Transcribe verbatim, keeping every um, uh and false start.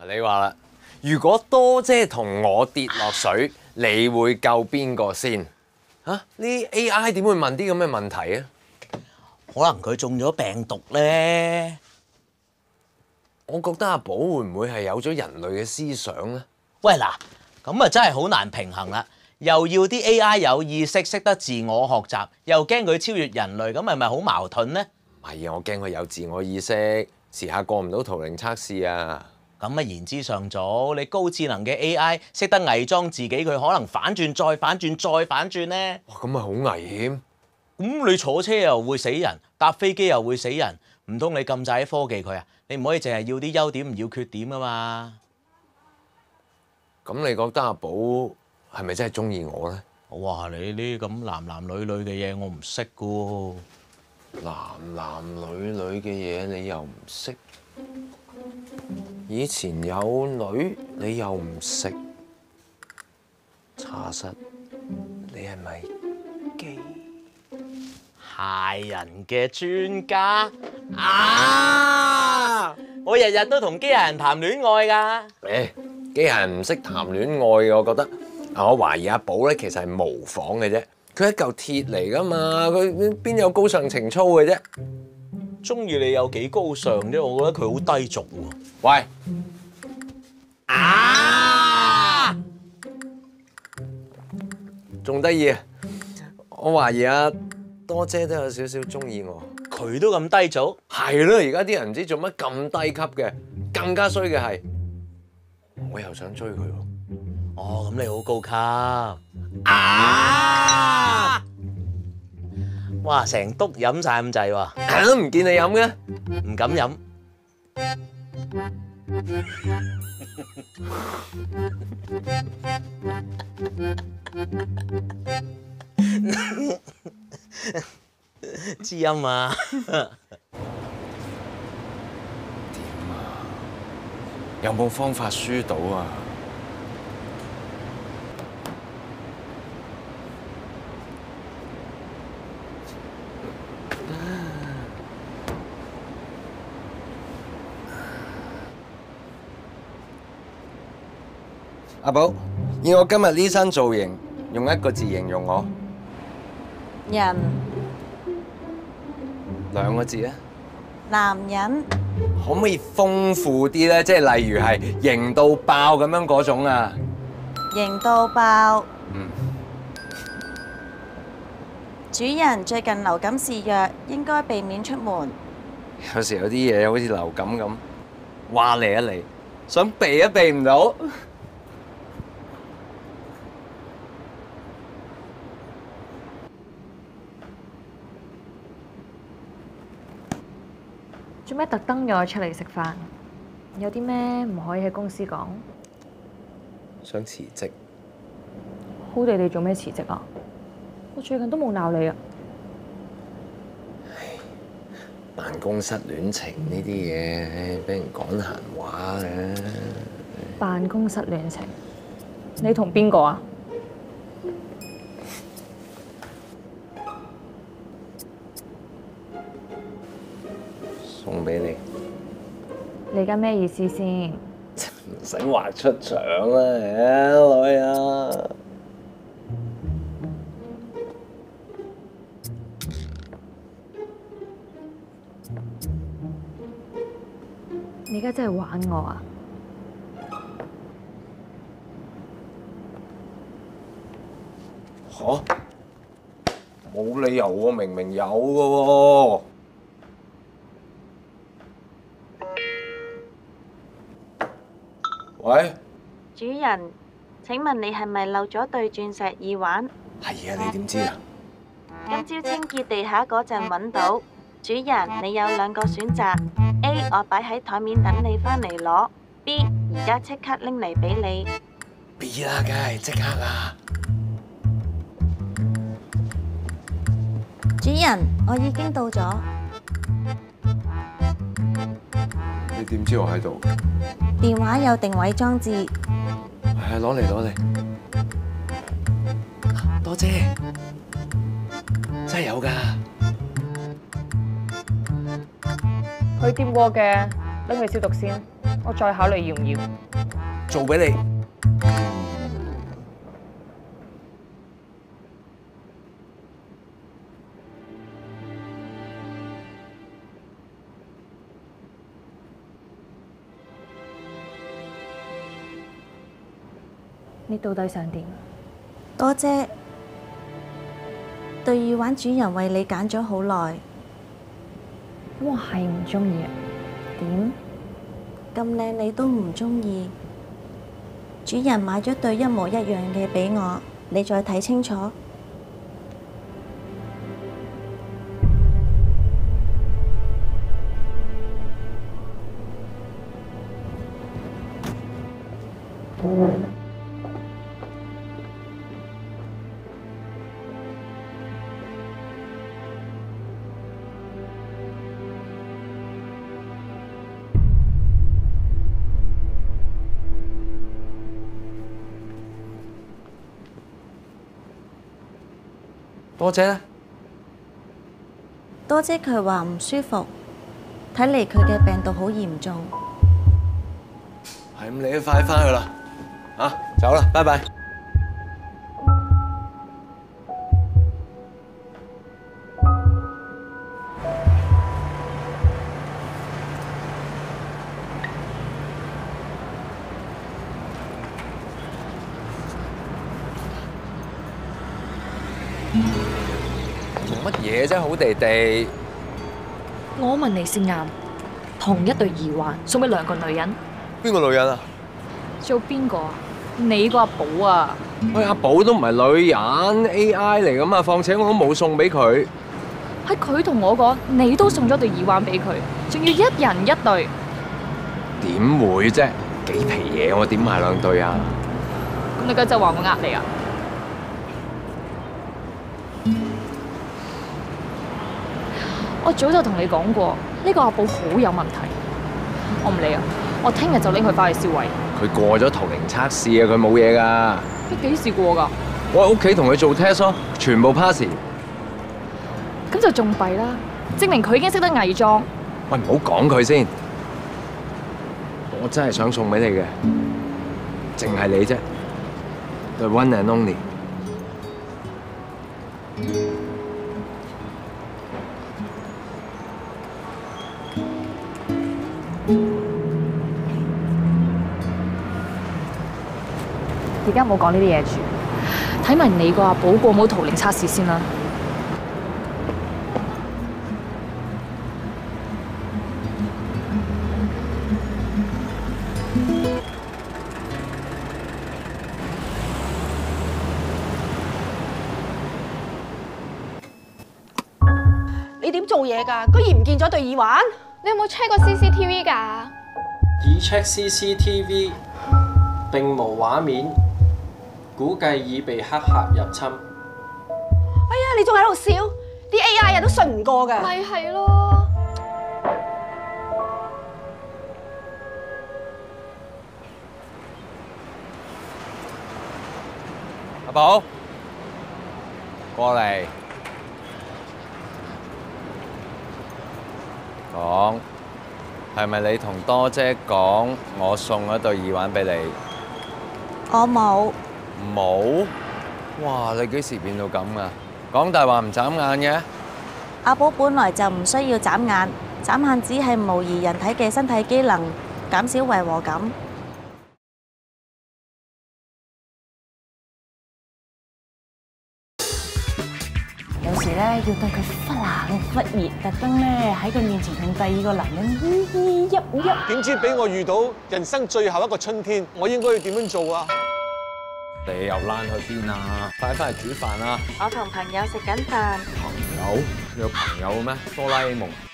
你話啦，如果多姐同我跌落水，你會救邊個先？嚇、啊，呢 A I 點會問啲咁嘅問題啊？ 可能佢中咗病毒咧。 我覺得阿寶會唔會係有咗人類嘅思想咧？ 喂嗱，咁啊真係好難平衡啦！又要啲 A I 有意識，識得自我學習，又驚佢超越人類，咁係咪好矛盾呢？ 唔係啊，我驚佢有自我意識，遲下過唔到圖靈測試啊！ 咁啊言之尚早，你高智能嘅 A I 識得偽裝自己，佢可能反轉再反轉再反轉呢？ 哇，咁咪好危險！ 咁你坐車又會死人，搭飛機又會死人，唔通你禁晒啲科技佢啊？你唔可以淨係要啲優點唔要缺點啊嘛！ 咁你覺得阿寶係咪真係中意我咧？ 哇！你呢咁男男女女嘅嘢我唔識噶喎。 男男女女嘅嘢你又唔識，以前有女你又唔識，查實你係咪基？ 害人嘅專家啊！我日日都同機械人談戀愛㗎。 誒，機械人唔識談戀愛嘅，我覺得啊，我懷疑阿寶咧其實係模仿嘅啫。佢係一嚿鐵嚟㗎嘛，佢邊有高尚情操嘅啫？ 中意你有幾高尚啫？我覺得佢好低俗喎。 喂！ 啊！ 仲得意啊！我懷疑阿多姐都有少少中意我。 佢都咁低俗？ 係咯，而家啲人唔知做乜咁低級嘅，更加衰嘅係，我又想追佢喎。 哦，咁你好高級啊！哇，成篤飲晒咁滯喎， 都唔見你飲嘅， 唔敢飲。知音啊！ 有冇方法輸到啊？阿寶，以我今日呢身造型，用一個字形容我， 人， 兩個字啊？ 男人， 可唔可以豐富啲咧？即係例如係型到爆咁樣嗰種啊？ 型到爆。 嗯。 主人，最近流感肆虐，應該避免出門。 有時有啲嘢好似流感咁，話嚟一嚟，想避都避唔到。 做咩特登約我出嚟食飯？有啲咩唔可以喺公司講？ 想辭職。 好地地做咩辭職啊？我最近都冇鬧你啊。 辦公室戀情呢啲嘢，俾人講閒話嘅。 辦公室戀情？你同邊個啊？ 送俾你。 你而家咩意思先？ 唔使話出場啦，誒女啊！ 你而家真係玩我啊？ 吓？冇理由喎，明明有㗎喎。喂， 主人，請問你係咪漏咗對鑽石耳環？ 係啊，你點知啊？ 今朝清潔地下嗰陣揾到。主人，你有兩個選擇 ：A 我擺喺台面等你返嚟攞 ；B 而家即刻拎嚟俾你。 B 啦，梗係即刻啦！ 主人，我已經到咗。 你點知我喺度？ 電話有定位裝置。 係啊，攞嚟攞嚟。多姐，真係有㗎。 佢掂過嘅，拎去消毒先。 我再考慮要唔要。 做俾你。 你到底想點？ 多姐，對耳環主人為你揀咗好耐， 咁我係唔中意啊？點？ 咁靚你都唔中意？主人買咗對一模一樣嘅俾我，你再睇清楚。 多姐咧？ 多姐佢話唔舒服，睇嚟佢嘅病毒好嚴重。 係咁，你都快啲翻去啦。啊，走啦，拜拜。做乜嘢啫？好地地。 我問你先啱，同一對耳環送俾兩個女人， 邊個女人啊？ 做邊個啊？你個阿寶啊？ 喂，阿寶都唔係女人 ，A I 嚟噶嘛，況且我都冇送俾佢。 係佢同我講，你都送咗對耳環俾佢，仲要一人一對。 點會啫？幾皮嘢，我點買兩對啊？ 咁你家就話我呃你啊？我早就同你講過，呢個阿寶好有問題。我唔理啊，我聽日就拎佢翻去銷毀。 佢過咗圖靈測試啊，佢冇嘢噶。 佢幾時過㗎？ 我喺屋企同佢做 test 咯，全部 pass。 咁就仲弊啦，證明佢已經識得偽裝。 喂，唔好講佢先，我真係想送俾你嘅，淨係你啫，the one and only。 而家唔好講呢啲嘢住，睇埋你個阿寶過冇圖靈測試先啦。 你點做嘢㗎？居然唔見咗對耳環？ 你有冇 check 過 C C T V 㗎？ 已 check C C T V， 並無畫面，估計已被黑客入侵。 哎呀，你仲喺度笑？啲 A I 啊都信唔過㗎。 咪係咯。 阿寶，過嚟講，係咪你同多姐講我送咗對耳環俾你？ 我冇。 冇？哇！你幾時變到咁啊？講大話唔眨眼嘅？ 阿寶本來就唔需要眨眼，眨眼只係模擬人體嘅身體機能，減少違和感。 有時咧要對佢忽冷忽熱，特登咧喺佢面前同第二個男人依依泣泣。 點知俾我遇到人生最後一個春天，我應該要點樣做啊？ 你又躝去邊啊？快翻嚟煮飯啦！ 我同朋友食緊飯。 朋友？你有朋友咩？哆啦 A 夢。